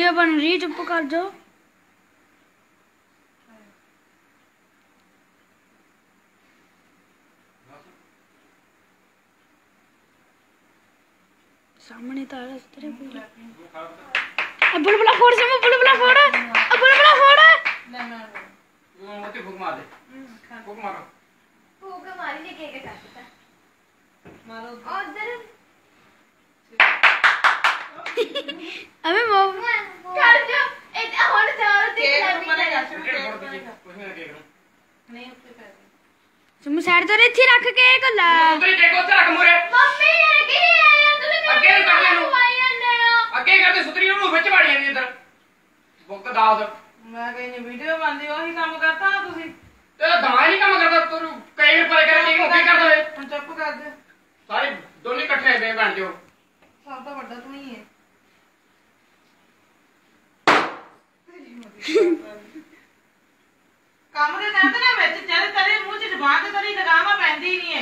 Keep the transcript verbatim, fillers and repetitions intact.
Video बन रही है, चुप कर जाओ। सामने तारा तेरे पूरा अब बुलबुला फोड़ से मैं बुलबुला फोड़ अब बुलबुला फोड़ ले मैं वो मत फूक मार दे फूक मारो फूक मारी ले के के काटता मारो उधर अबे वो कर जो ए और चारों तीन मरेगा कुछ नहीं केक नहीं उससे कर तुम साइड तो इथे रख के कला उधर देखो उधर रख मोरे मम्मी ये गिरी आया तूने अगे कर ले नु अगे कर दे सुतरी नु ਵਿੱਚ ਵਾੜੀ ਜਾਂਦੀ ਅੰਦਰ ਬੁੱਕ ਦਾਸ ਮੈਂ ਕਹਿੰਦੀ ਵੀਡੀਓ ਬਣਦੀ ਉਹੀ ਕੰਮ ਕਰਤਾ ਤੁਸੀਂ ਤੇ ਦਵਾਈ ਨਹੀਂ ਕੰਮ ਕਰਦਾ ਤੂੰ ਕਈ ਪਰ ਕਰ ਕੇ ਕੀ ਕਰਦਾ ਵੇ ਹੁਣ ਚੁੱਪ ਕਰ ਦੇ ਸਾਰੇ ਦੋਨੇ ਇਕੱਠੇ ਬੇ ਬਣ ਜਿਓ ਸਭ ਤੋਂ ਵੱਡਾ ਤੂੰ ਹੀ ਹੈ ਕੰਮ ਦੇ ਕਹਿੰਦੇ ਨਾ ਵਿੱਚ ਜਦ ਤੇਰੇ ਮੂੰਹ 'ਚ ਜ਼ਬਾਨ ਤੇ ਤੇਰੀ ਲਗਾਮਾ ਪੈਂਦੀ ਨਹੀਂ